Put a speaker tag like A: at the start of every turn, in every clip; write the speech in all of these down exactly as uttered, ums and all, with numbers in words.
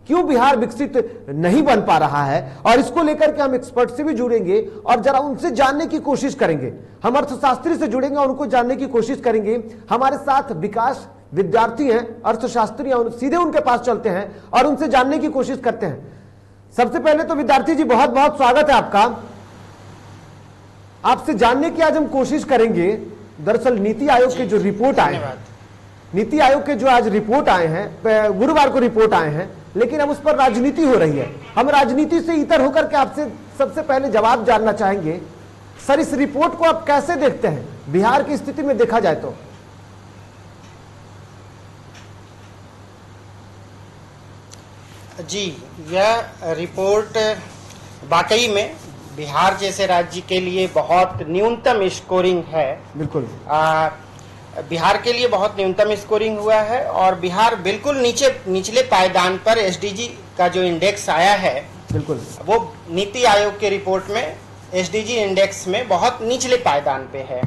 A: क्यों बिहार विकसित नहीं बन पा रहा है, और इसको लेकर के हम एक्सपर्ट से भी जुड़ेंगे और जरा उनसे जानने की कोशिश करेंगे। हम अर्थशास्त्री से जुड़ेंगे और उनको जानने की कोशिश करेंगे। हमारे साथ विकास विद्यार्थी हैं, अर्थशास्त्री हैं, सीधे उनके पास चलते हैं और उनसे जानने की कोशिश करते हैं। सबसे पहले तो विद्यार्थी जी बहुत बहुत स्वागत है आपका। आपसे जानने की आज हम कोशिश करेंगे, दरअसल नीति आयोग के जो रिपोर्ट आए हैं, नीति आयोग के जो आज रिपोर्ट आए हैं, गुरुवार को रिपोर्ट आए हैं, लेकिन अब उस पर राजनीति हो रही है। हम राजनीति से इतर होकर के आपसे सबसे पहले जवाब जानना चाहेंगे, सर इस रिपोर्ट को आप कैसे देखते हैं बिहार की स्थिति में देखा जाए तो?
B: जी, यह रिपोर्ट वाकई में बिहार जैसे राज्य के लिए बहुत न्यूनतम स्कोरिंग है।
A: बिल्कुल
B: आ, बिहार के लिए बहुत न्यूनतम स्कोरिंग हुआ है और बिहार बिल्कुल नीचे निचले पायदान पर एसडीजी का जो इंडेक्स आया है,
A: बिल्कुल
B: वो नीति आयोग के रिपोर्ट में एसडीजी इंडेक्स में बहुत निचले पायदान पे है।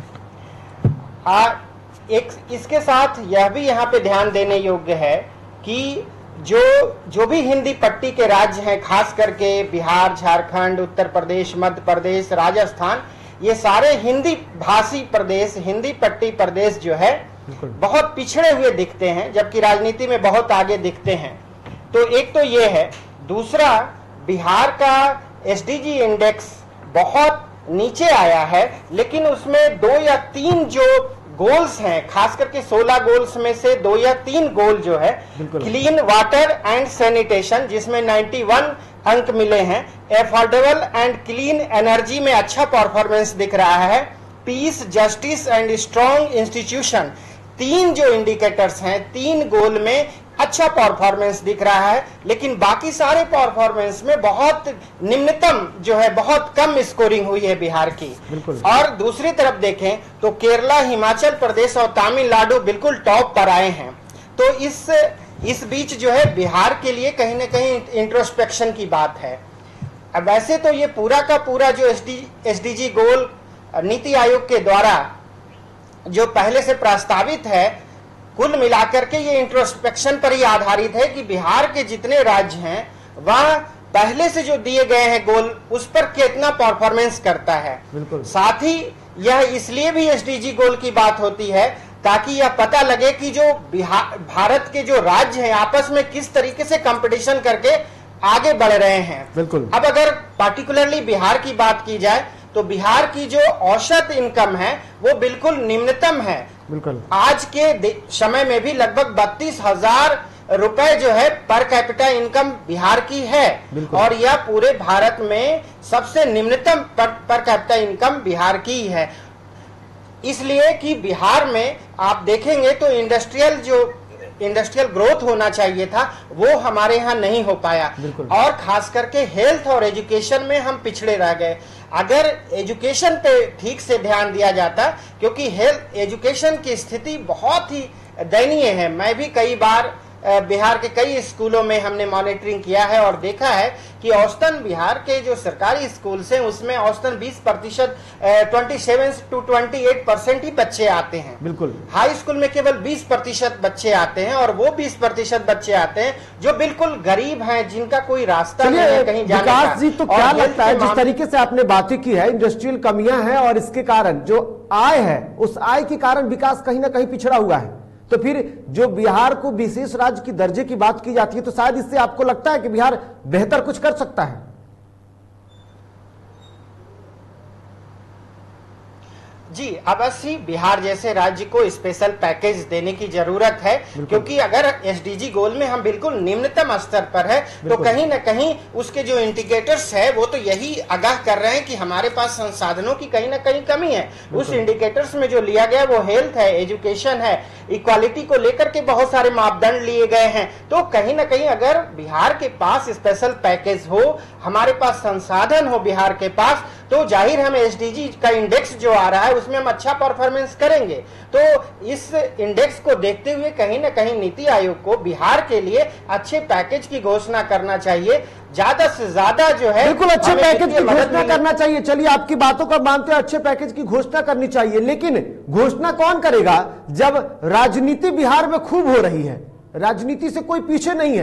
B: आ, एक इसके साथ यह भी यहाँ पे ध्यान देने योग्य है कि जो जो भी हिंदी पट्टी के राज्य हैं, खास करके बिहार, झारखंड, उत्तर प्रदेश, मध्य प्रदेश, राजस्थान, ये सारे हिंदी भाषी प्रदेश, हिंदी पट्टी प्रदेश जो है बहुत पिछड़े हुए दिखते हैं, जबकि राजनीति में बहुत आगे दिखते हैं। तो एक तो ये है। दूसरा, बिहार का एसडीजी इंडेक्स बहुत नीचे आया है, लेकिन उसमें दो या तीन जो गोल्स हैं, खास करके सोलह गोल्स में से दो या तीन गोल जो है क्लीन वाटर एंड सैनिटेशन, जिसमें इक्यानवे अंक मिले हैं, एफोर्डेबल एंड क्लीन एनर्जी में अच्छा परफॉर्मेंस दिख रहा है, peace, justice and strong institution, तीन जो इंडिकेटर्स हैं, तीन गोल में अच्छा परफॉर्मेंस दिख रहा है, लेकिन बाकी सारे परफॉर्मेंस में बहुत निम्नतम जो है, बहुत कम स्कोरिंग हुई है बिहार की। और दूसरी तरफ देखें तो केरला, हिमाचल प्रदेश और तमिलनाडु बिल्कुल टॉप पर आए हैं। तो इस इस बीच जो है बिहार के लिए कहीं ना कहीं इंट्रोस्पेक्शन की बात है। अब वैसे तो ये पूरा का पूरा जो एसडीजी गोल नीति आयोग के द्वारा जो पहले से प्रस्तावित है, कुल मिलाकर के ये इंट्रोस्पेक्शन पर ही आधारित है कि बिहार के जितने राज्य हैं वह पहले से जो दिए गए हैं गोल, उस पर कितना परफॉर्मेंस करता है। साथ ही यह इसलिए भी एसडीजी गोल की बात होती है ताकि यह पता लगे कि जो बिहार भारत के जो राज्य हैं आपस में किस तरीके से कंपटीशन करके आगे बढ़ रहे हैं।
A: बिल्कुल।
B: अब अगर पार्टिकुलरली बिहार की बात की जाए तो बिहार की जो औसत इनकम है वो बिल्कुल निम्नतम है।
A: बिल्कुल।
B: आज के समय में भी लगभग बत्तीस हजार रुपए जो है पर कैपिटा इनकम बिहार की है, और यह पूरे भारत में सबसे निम्नतम पर, पर कैपिटा इनकम बिहार की है। इसलिए कि बिहार में आप देखेंगे तो इंडस्ट्रियल जो इंडस्ट्रियल ग्रोथ होना चाहिए था वो हमारे यहाँ नहीं हो पाया, और खास करके हेल्थ और एजुकेशन में हम पिछड़े रह गए। अगर एजुकेशन पे ठीक से ध्यान दिया जाता, क्योंकि हेल्थ एजुकेशन की स्थिति बहुत ही दयनीय है। मैं भी कई बार बिहार के कई स्कूलों में हमने मॉनिटरिंग किया है और देखा है कि औसतन बिहार के जो सरकारी स्कूल हैं उसमें औसतन बीस प्रतिशत सत्ताईस टू अट्ठाईस परसेंट ही बच्चे आते हैं।
A: बिल्कुल।
B: हाई स्कूल में केवल बीस प्रतिशत बच्चे आते हैं, और वो बीस प्रतिशत बच्चे आते हैं जो बिल्कुल गरीब हैं, जिनका कोई रास्ता नहीं है कहीं जाने का।
A: विकास जी, तो क्या लगता है, जिस तरीके से आपने बातें की है, इंडस्ट्रियल कमियां हैं और इसके कारण जो आय है, उस आय के कारण विकास कहीं ना कहीं पिछड़ा हुआ है, तो फिर जो बिहार को विशेष राज्य की दर्जे की बात की जाती है, तो शायद इससे आपको लगता है कि बिहार बेहतर कुछ कर सकता है?
B: जी, अवश्य बिहार जैसे राज्य को स्पेशल पैकेज देने की जरूरत है, क्योंकि अगर एसडीजी गोल में हम बिल्कुल निम्नतम स्तर पर है तो कहीं ना कहीं उसके जो इंडिकेटर्स है वो तो यही आगाह कर रहे हैं कि हमारे पास संसाधनों की कहीं ना कहीं कमी है। उस इंडिकेटर्स में जो लिया गया वो हेल्थ है, एजुकेशन है, इक्वालिटी को लेकर के बहुत सारे मापदंड लिए गए हैं। तो कहीं ना कहीं अगर बिहार के पास स्पेशल पैकेज हो, हमारे पास संसाधन हो बिहार के पास, तो जाहिर हम एसडीजी का इंडेक्स जो आ रहा है उसमें हम अच्छा परफॉर्मेंस करेंगे। तो इस इंडेक्स को देखते हुए कहीं ना कहीं नीति आयोग को बिहार के लिए अच्छे पैकेज की घोषणा करना चाहिए, ज्यादा से ज्यादा जो है
A: बिल्कुल अच्छे पैकेज की घोषणा करना चाहिए। चलिए, आपकी बातों को मानते हैं, अच्छे पैकेज की घोषणा करनी चाहिए, लेकिन घोषणा कौन करेगा जब राजनीति बिहार में खूब हो रही है? राजनीति से कोई पीछे नहीं है,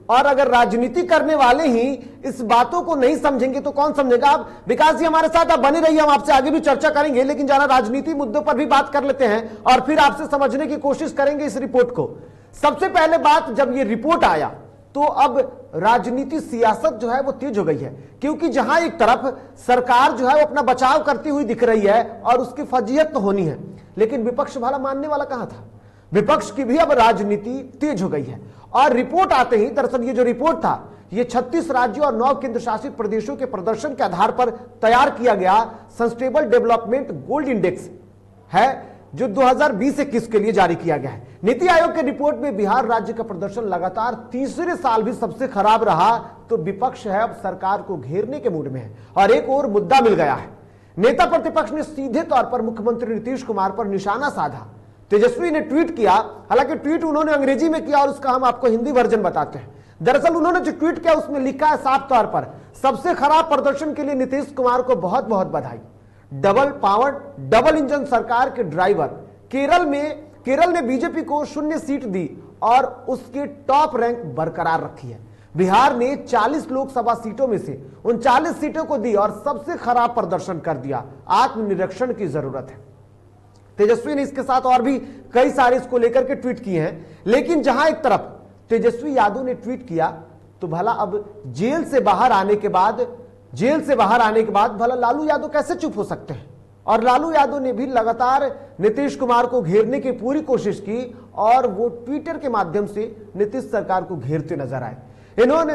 A: और अगर राजनीति करने वाले ही इस बातों को नहीं समझेंगे तो कौन समझेगा। आप विकास जी हमारे साथ आप बने रहिए, हम आपसे आगे भी चर्चा करेंगे, लेकिन जरा राजनीति मुद्दों पर भी बात कर लेते हैं और फिर आपसे समझने की कोशिश करेंगे इस रिपोर्ट को। सबसे पहले बात, जब ये रिपोर्ट आया तो अब राजनीति सियासत जो है वो तेज हो गई है, क्योंकि जहां एक तरफ सरकार जो है वो अपना बचाव करती हुई दिख रही है और उसकी फजीहत तो होनी है, लेकिन विपक्ष भला मानने वाला कहां था। विपक्ष की भी अब राजनीति तेज हो गई है और रिपोर्ट आते ही, दरअसल ये जो रिपोर्ट था ये छत्तीस राज्यों और नौ केंद्र शासित प्रदेशों के प्रदर्शन के आधार पर तैयार किया गया सस्टेनेबल डेवलपमेंट गोल्ड इंडेक्स है, जो दो हज़ार बीस इक्कीस के लिए जारी किया गया है। नीति आयोग के रिपोर्ट में बिहार राज्य का प्रदर्शन लगातार तीसरे साल भी सबसे खराब रहा, तो विपक्ष है अब सरकार को घेरने के मूड में है और एक और मुद्दा मिल गया है। नेता प्रतिपक्ष ने सीधे तौर पर मुख्यमंत्री नीतीश कुमार पर निशाना साधा। तेजस्वी ने ट्वीट किया, हालांकि ट्वीट उन्होंने अंग्रेजी में किया और उसका हम आपको हिंदी वर्जन बताते हैं। दरअसल उन्होंने जो ट्वीट किया उसमें लिखा है साफ तौर पर, सबसे खराब प्रदर्शन के लिए नीतीश कुमार को बहुत बहुत बधाई। डबल पावर डबल इंजन सरकार के ड्राइवर। केरल में केरल ने बीजेपी को शून्य सीट दी और उसकी टॉप रैंक बरकरार रखी है। बिहार ने चालीस लोकसभा सीटों में से उनचालीस सीटों को दी और सबसे खराब प्रदर्शन कर दिया। आत्मनिरीक्षण की जरूरत है। तेजस्वी ने इसके साथ और भी कई सारे इसको लेकर के ट्वीट किए हैं, लेकिन जहां एक तरफ तेजस्वी यादव ने ट्वीट किया तो भला अब जेल से बाहर आने के बाद जेल से बाहर आने के बाद भला लालू यादव कैसे चुप हो सकते हैं। और लालू यादव ने भी लगातार नीतीश कुमार को घेरने की पूरी कोशिश की और वो ट्विटर के माध्यम से नीतीश सरकार को घेरते नजर आए। इन्होंने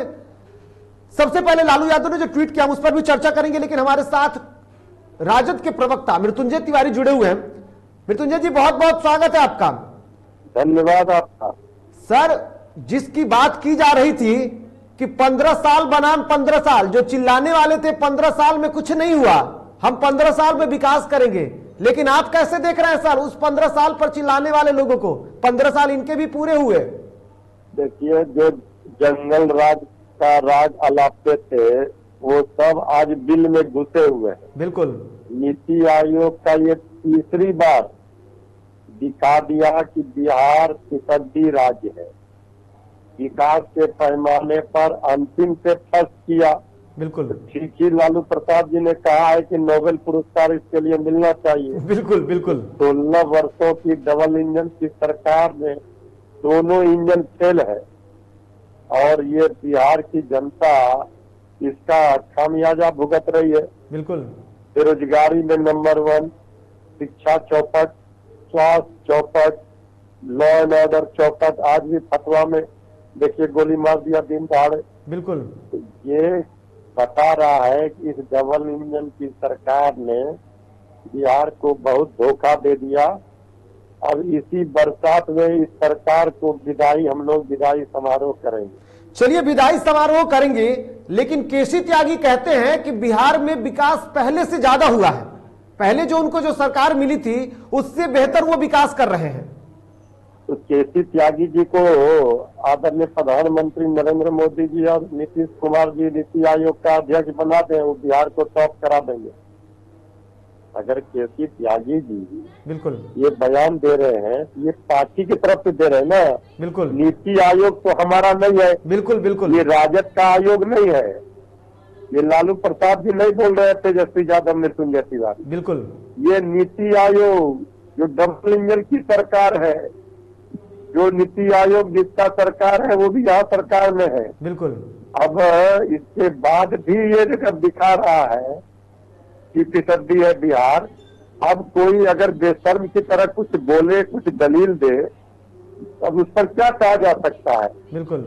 A: सबसे पहले लालू यादव ने जो ट्वीट किया उस पर भी चर्चा करेंगे, लेकिन हमारे साथ राजद के प्रवक्ता मृत्युंजय तिवारी जुड़े हुए हैं। मृत्युंजय जी बहुत बहुत स्वागत है आपका।
C: धन्यवाद आपका।
A: सर, जिसकी बात की जा रही थी कि पंद्रह साल बनाम पंद्रह साल, जो चिल्लाने वाले थे पंद्रह साल में कुछ नहीं हुआ, हम पंद्रह साल में विकास करेंगे, लेकिन आप कैसे देख रहे हैं सर उस पंद्रह साल पर चिल्लाने वाले लोगों को? पंद्रह साल इनके भी पूरे हुए।
C: देखिए, जो जंगल राज का राज अलापते थे वो सब आज बिल में घुसे हुए हैं।
A: बिल्कुल।
C: नीति आयोग का ये तीसरी बार दिखा दिया कि बिहार फिसड्डी राज्य है, विकास के पैमाने पर अंतिम से फर्स्ट किया।
A: बिल्कुल
C: ठीक ही लालू प्रसाद जी ने कहा है कि नोबेल पुरस्कार इसके लिए मिलना चाहिए।
A: बिल्कुल बिल्कुल।
C: सोलह वर्षों की डबल इंजन की सरकार में दोनों इंजन फेल है और ये बिहार की जनता इसका खामियाजा भुगत रही है।
A: बिल्कुल।
C: बेरोजगारी में नंबर वन, शिक्षा चौपट, स्वास्थ्य चौपट, लॉ एंड ऑर्डर चौपट। आज भी फतवा में देखिए गोली मार दिया दिन दहाड़े।
A: बिल्कुल।
C: तो ये बता रहा है कि इस डबल इंजन की सरकार ने बिहार को बहुत धोखा दे दिया। अब इसी बरसात में इस सरकार को विदाई हम लोग विदाई समारोह करेंगे।
A: चलिए विदाई समारोह करेंगे, लेकिन केसी त्यागी कहते हैं कि बिहार में विकास पहले से ज्यादा हुआ है। पहले जो उनको जो सरकार मिली थी उससे बेहतर वो विकास कर रहे हैं।
C: तो केसी त्यागी जी को आदरणीय प्रधानमंत्री नरेंद्र मोदी जी और नीतीश कुमार जी नीति आयोग का अध्यक्ष बना दें, वो बिहार को टॉप करा देंगे। अगर केसी त्यागी जी
A: बिल्कुल
C: ये बयान दे रहे हैं, ये पार्टी की तरफ से दे रहे हैं ना।
A: बिल्कुल।
C: नीति आयोग तो हमारा नहीं है।
A: बिल्कुल बिल्कुल।
C: ये राजद का आयोग नहीं है। ये लालू प्रसाद जी नहीं बोल रहे थे, तेजस्वी यादव मृत्युंजय तिवारी।
A: बिल्कुल।
C: ये नीति आयोग जो डबल इंजन की सरकार है, जो नीति आयोग जिसका सरकार है वो भी यहाँ सरकार में है।
A: बिल्कुल।
C: अब इसके बाद भी ये जब दिखा रहा है कि फिसड्डी है बिहार, अब कोई अगर बेशर्म की तरह कुछ बोले, कुछ दलील दे, अब उस पर क्या कहा जा सकता है?
A: बिल्कुल।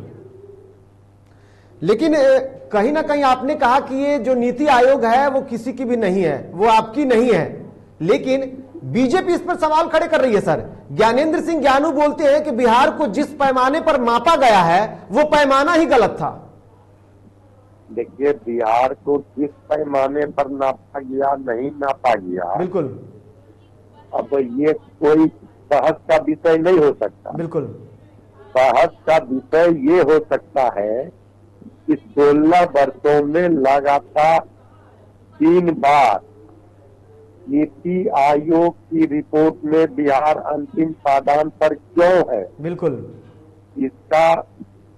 A: लेकिन कहीं ना कहीं आपने कहा कि ये जो नीति आयोग है वो किसी की भी नहीं है, वो आपकी नहीं है, लेकिन बीजेपी इस पर सवाल खड़े कर रही है। सर, ज्ञानेंद्र सिंह ज्ञानू बोलते हैं कि बिहार को जिस पैमाने पर मापा गया है वो पैमाना ही गलत था।
C: देखिए, बिहार को किस पैमाने पर नापा गया, नहीं नापा गया, बिल्कुल, अब ये कोई बहस का विषय नहीं हो सकता।
A: बिल्कुल।
C: बहस का विषय ये हो सकता है कि सोलह वर्षों में लगातार तीन बार नीति आयोग की रिपोर्ट में बिहार अंतिम पायदान पर क्यों है।
A: बिल्कुल।
C: इसका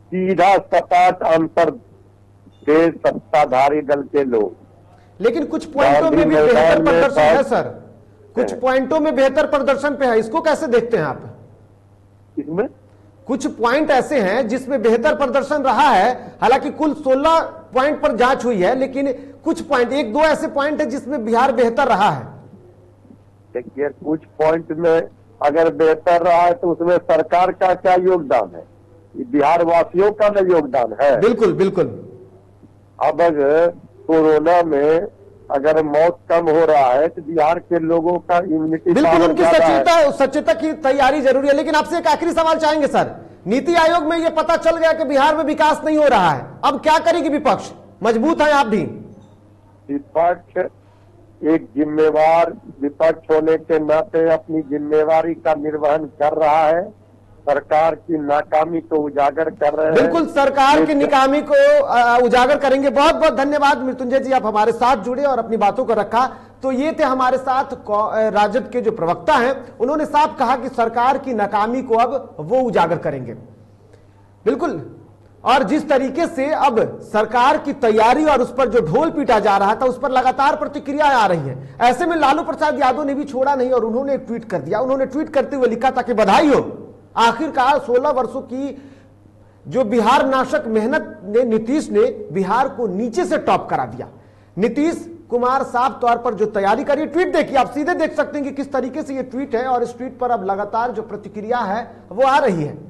C: सीधा सपाट आंसर दे सत्ताधारी दल के लोग।
A: लेकिन कुछ पॉइंटों में भी बेहतर प्रदर्शन है सर, कुछ पॉइंटों में बेहतर प्रदर्शन पे है, इसको कैसे देखते हैं आप?
C: इसमें
A: कुछ पॉइंट ऐसे हैं जिसमें बेहतर प्रदर्शन रहा है, हालांकि कुल सोलह पॉइंट पर जांच हुई है, लेकिन कुछ पॉइंट, एक दो ऐसे पॉइंट है जिसमें बिहार बेहतर रहा है।
C: देखिए, कुछ पॉइंट में अगर बेहतर रहा है तो उसमें सरकार का क्या योगदान है? बिहार वासियों का ना योगदान है।
A: बिल्कुल बिल्कुल।
C: अब अगर कोरोना में अगर मौत कम हो रहा है तो बिहार के लोगों का इम्यूनिटी
A: बिल्कुल, उनकी सचेतता सचेतता की तैयारी जरूरी है। लेकिन आपसे एक आखिरी सवाल चाहेंगे सर, नीति आयोग में यह पता चल गया कि बिहार में विकास नहीं हो रहा है, अब क्या करेगी विपक्ष? मजबूत है आप भी?
C: विपक्ष एक जिम्मेवार विपक्ष होने के नाते अपनी जिम्मेवारी का निर्वहन कर रहा है, सरकार की नाकामी को उजागर कर रहे हैं।
A: बिल्कुल, सरकार की नाकामी को उजागर करेंगे। बहुत बहुत धन्यवाद मृत्युंजय जी, आप हमारे साथ जुड़े और अपनी बातों को रखा। तो ये थे हमारे साथ राजद के जो प्रवक्ता हैं, उन्होंने साफ कहा कि सरकार की नाकामी को अब वो उजागर करेंगे। बिल्कुल, और जिस तरीके से अब सरकार की तैयारी और उस पर जो ढोल पीटा जा रहा था, उस पर लगातार प्रतिक्रियाएं आ रही हैं। ऐसे में लालू प्रसाद यादव ने भी छोड़ा नहीं और उन्होंने एक ट्वीट कर दिया। उन्होंने ट्वीट करते हुए लिखा था कि बधाई हो, आखिरकार सोलह वर्षों की जो बिहार नाशक मेहनत ने नीतीश ने बिहार को नीचे से टॉप करा दिया। नीतीश कुमार साफ तौर पर जो तैयारी करी, ट्वीट देखिए, आप सीधे देख सकते हैं कि किस तरीके से ये ट्वीट है और इस ट्वीट पर अब लगातार जो प्रतिक्रिया है वो आ रही है।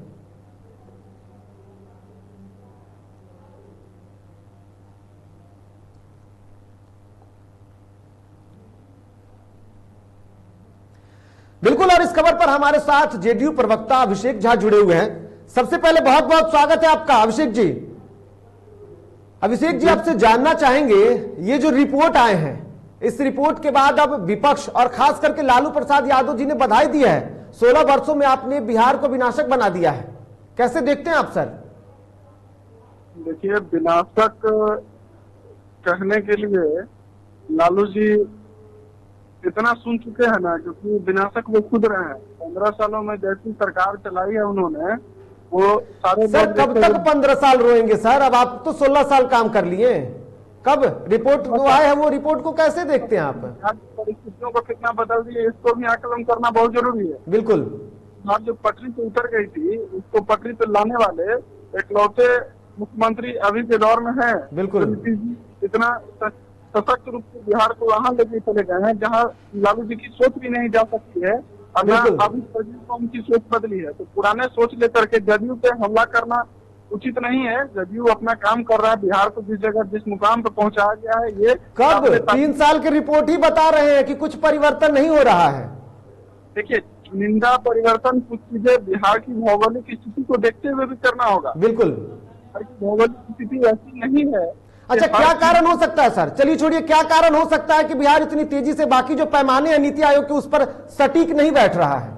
A: बिल्कुल, और इस खबर पर हमारे साथ जेडीयू प्रवक्ता अभिषेक झा जुड़े हुए हैं। सबसे पहले बहुत बहुत स्वागत है आपका अभिषेक जी। अभिषेक जी, आपसे जानना चाहेंगे, ये जो रिपोर्ट आए हैं, इस रिपोर्ट के बाद अब विपक्ष और खास करके लालू प्रसाद यादव जी ने बधाई दी है, सोलह वर्षों में आपने बिहार को विनाशक बना दिया है, कैसे देखते हैं आप सर?
D: देखिए, विनाशक कहने के लिए लालू जी इतना सुन चुके हैं ना, क्योंकि विनाशक वो खुद रहे हैं। पंद्रह सालों में जैसी सरकार चलाई है उन्होंने, वो सारे
A: सर कब तक पंद्रह साल रोएंगे सर? अब आप तो सोलह साल काम कर लिए, कब रिपोर्ट वो आए है, वो रिपोर्ट को कैसे देखते हैं आप?
D: परिस्थितियों को कितना बदल दिए, इसको भी आकलन करना बहुत जरूरी है।
A: बिल्कुल,
D: आप जो पटरी पे उतर गई थी, उसको पटरी पे लाने वाले इकलौते मुख्यमंत्री अभी के दौर में है।
A: बिल्कुल,
D: इतना सशक्त रूप से बिहार को वहां लेके चले गए हैं जहां लालू जी की सोच भी नहीं जा सकती है। अभी को उनकी सोच बदली है, तो पुराने सोच लेकर के जदयू पे हमला करना उचित नहीं है। जदयू अपना काम कर रहा है, बिहार को जिस जगह जिस मुकाम पे पहुंचाया गया है, ये
A: कब तीन साल की रिपोर्ट ही बता रहे हैं कि कुछ परिवर्तन नहीं हो रहा है।
D: देखिए, निंदा परिवर्तन कुछ चीजें बिहार की भौगोलिक स्थिति को देखते हुए भी करना होगा।
A: बिल्कुल,
D: भौगोलिक स्थिति ऐसी नहीं है।
A: अच्छा, क्या कारण हो सकता है सर? चलिए छोड़िए, क्या कारण हो सकता है कि बिहार इतनी तेजी से बाकी जो पैमाने हैं नीति आयोग के उस पर सटीक नहीं बैठ रहा है?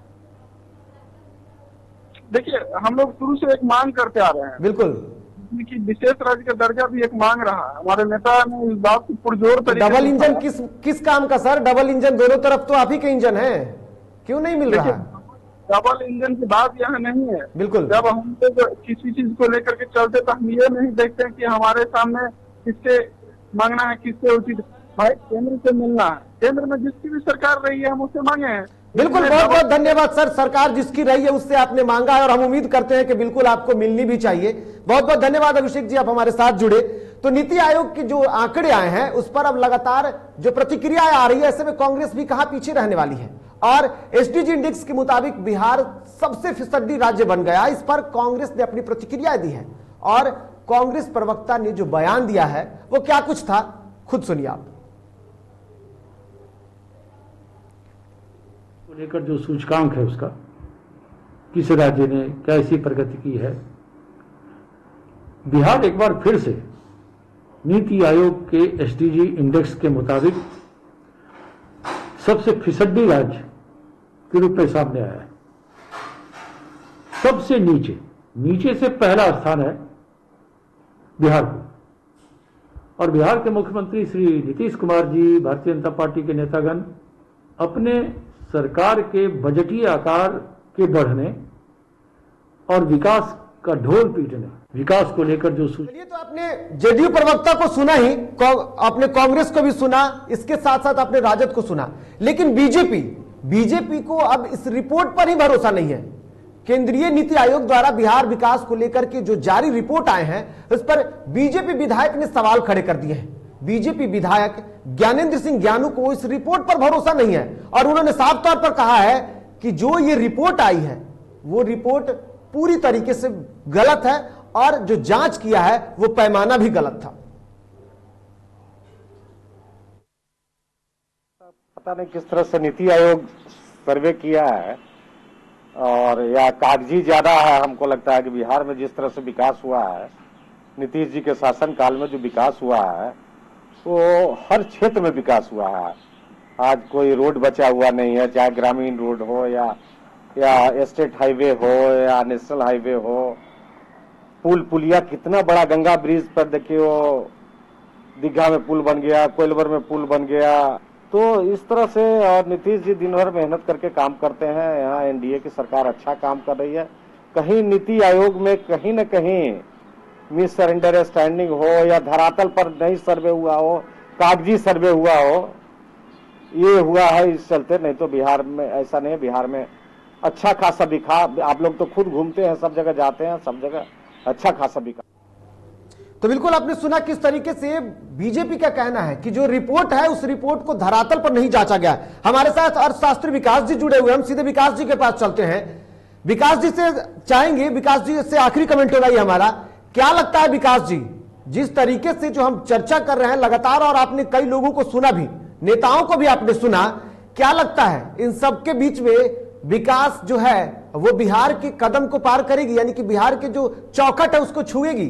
D: देखिए, हम लोग शुरू से एक मांग करते आ रहे हैं।
A: बिल्कुल,
D: कि विशेष राज्य का दर्जा भी एक मांग रहा है। हमारे नेता ने इस बात को पुरजोर तरीके
A: डबल इंजन किस किस काम का सर? डबल इंजन दोनों तरफ तो आप ही के इंजन है, क्यों नहीं मिल रहा है?
D: डबल इंजन की बात यहाँ नहीं है।
A: बिल्कुल,
D: जब हम तो किसी चीज को लेकर के चलते तो हम ये नहीं देखते हैं कि हमारे सामने किससे मांगना है, किससे उचित। भाई, केंद्र से मिलना है, केंद्र में जिसकी भी सरकार रही है हम उससे मांगे हैं।
A: बिल्कुल, बहुत बहुत धन्यवाद सर। सरकार जिसकी रही है उससे आपने मांगा है और हम उम्मीद करते हैं कि बिल्कुल आपको मिलनी भी चाहिए। बहुत बहुत धन्यवाद अभिषेक जी, आप हमारे साथ जुड़े। तो नीति आयोग के जो आंकड़े आए हैं उस पर अब लगातार जो प्रतिक्रियाएं आ रही है, ऐसे में कांग्रेस भी कहां पीछे रहने वाली है। और एसडीजी इंडेक्स के मुताबिक बिहार सबसे फिसड्डी राज्य बन गया। इस पर कांग्रेस ने अपनी प्रतिक्रिया दी है और कांग्रेस प्रवक्ता ने जो बयान दिया है वो क्या कुछ था, खुद सुनिए आप।
E: लेकर जो सूचकांक है उसका, किस राज्य ने कैसी प्रगति की है, बिहार एक बार फिर से नीति आयोग के एसडीजी इंडेक्स के मुताबिक सबसे फिसड्डी राज्य के रूप में सामने आया है। सबसे नीचे नीचे से पहला स्थान है बिहार को। और बिहार के मुख्यमंत्री श्री नीतीश कुमार जी, भारतीय जनता पार्टी के नेतागण अपने सरकार के बजटीय आकार के बढ़ने और विकास का ढोल पीटने, विकास को लेकर जो सूच
A: चलिए, तो आपने जेडीयू प्रवक्ता को सुना ही, आपने कांग्रेस को भी सुना, इसके साथ साथ आपने राजद को सुना, लेकिन बीजेपी बीजेपी को अब इस रिपोर्ट पर ही भरोसा नहीं है। केंद्रीय नीति आयोग द्वारा बिहार विकास को लेकर के जो जारी रिपोर्ट आए हैं, उस पर बीजेपी विधायक ने सवाल खड़े कर दिए हैं। बीजेपी विधायक ज्ञानेंद्र सिंह ज्ञानू को इस रिपोर्ट पर भरोसा नहीं है और उन्होंने साफ तौर पर कहा है कि जो ये रिपोर्ट आई है वो रिपोर्ट पूरी तरीके से गलत है और जो जांच किया है वो पैमाना भी गलत था।
C: पता नहीं किस तरह से नीति आयोग सर्वे किया है और या कागजी ज्यादा है। हमको लगता है कि बिहार में जिस तरह से विकास हुआ है, नीतीश जी के शासन काल में जो विकास हुआ है वो हर क्षेत्र में विकास हुआ है। आज कोई रोड बचा हुआ नहीं है, चाहे ग्रामीण रोड हो या या स्टेट हाईवे हो या नेशनल हाईवे हो, पुल पुलिया, कितना बड़ा गंगा ब्रिज पर देखिए, वो दीघा में पुल बन गया, कोइलवर में पुल बन गया। तो इस तरह से और नीतीश जी दिन भर मेहनत करके काम करते हैं। यहाँ एनडीए की सरकार अच्छा काम कर रही है। कहीं नीति आयोग में कहीं न कहीं मिस अंडरस्टैंडिंग हो या धरातल पर नहीं सर्वे हुआ हो, कागजी सर्वे हुआ हो, ये हुआ है इस चलते। नहीं तो बिहार में ऐसा नहीं है। बिहार में अच्छा खासा विकास, आप लोग तो खुद घूमते हैं, सब जगह जाते हैं, सब जगह अच्छा खासा विकास।
A: तो बिल्कुल आपने सुना किस तरीके से बीजेपी का कहना है कि जो रिपोर्ट है उस रिपोर्ट को धरातल पर नहीं जांचा गया। हमारे साथ अर्थशास्त्री विकास जी जुड़े हुए, हम सीधे विकास जी के पास चलते हैं। विकास जी से चाहेंगे, विकास जी से आखिरी कमेंट होगा ये हमारा, क्या लगता है विकास जी, जिस तरीके से जो हम चर्चा कर रहे हैं लगातार, और आपने कई लोगों को सुना भी, नेताओं को भी आपने सुना, क्या लगता है इन सबके बीच में विकास जो है वो बिहार के कदम को पार करेगी, यानी कि बिहार के जो चौखट है उसको छुएगी?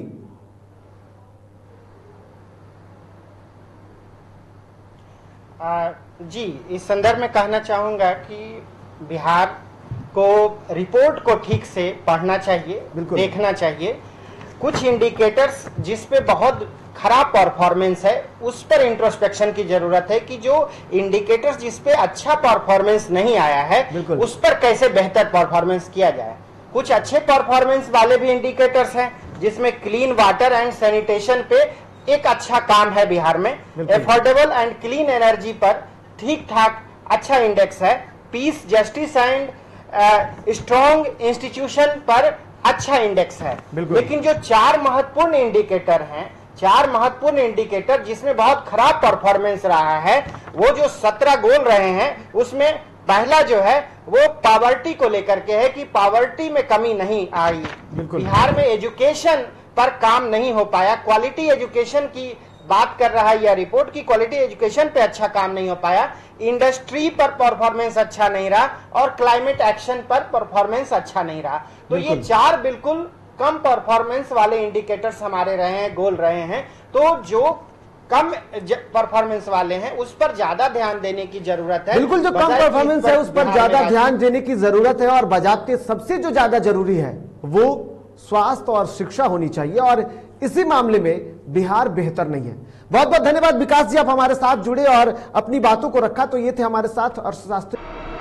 B: आ, जी, इस संदर्भ में कहना चाहूंगा कि बिहार को रिपोर्ट को ठीक से पढ़ना चाहिए, देखना चाहिए। कुछ इंडिकेटर्स जिस पे बहुत खराब परफॉर्मेंस है उस पर इंट्रोस्पेक्शन की जरूरत है कि जो इंडिकेटर्स जिस पे अच्छा परफॉर्मेंस नहीं आया है उस पर कैसे बेहतर परफॉर्मेंस किया जाए। कुछ अच्छे परफॉर्मेंस वाले भी इंडिकेटर्स हैं जिसमें क्लीन वाटर एंड सैनिटेशन पे एक अच्छा काम है बिहार में, एफोर्डेबल एंड क्लीन एनर्जी पर ठीक ठाक अच्छा इंडेक्स है, peace, justice and strong institution पर अच्छा इंडेक्स है। लेकिन जो चार महत्वपूर्ण इंडिकेटर हैं, चार महत्वपूर्ण इंडिकेटर जिसमें बहुत खराब परफॉर्मेंस रहा है, वो जो सत्रह गोल रहे हैं उसमें पहला जो है वो पावर्टी को लेकर के है कि पावर्टी में कमी नहीं आई। बिहार में एजुकेशन पर काम नहीं हो पाया, क्वालिटी एजुकेशन की बात कर रहा है यह रिपोर्ट की क्वालिटी एजुकेशन पे अच्छा काम नहीं हो पाया, इंडस्ट्री पर परफॉर्मेंस अच्छा नहीं रहा और क्लाइमेट एक्शन पर परफॉर्मेंस अच्छा नहीं रहा। तो ये चार बिल्कुल कम परफॉर्मेंस वाले इंडिकेटर्स हमारे रहे हैं, गोल रहे हैं। तो जो कम परफॉर्मेंस वाले हैं उस पर ज्यादा ध्यान देने की जरूरत है।
A: बिल्कुल, जो कम परफॉर्मेंस है उस पर ज्यादा ध्यान देने की जरूरत है और बजाते सबसे जो ज्यादा जरूरी है वो स्वास्थ्य और शिक्षा होनी चाहिए, और इसी मामले में बिहार बेहतर नहीं है। बहुत बहुत धन्यवाद विकास जी, आप हमारे साथ जुड़े और अपनी बातों को रखा। तो ये थे हमारे साथ अर्थशास्त्री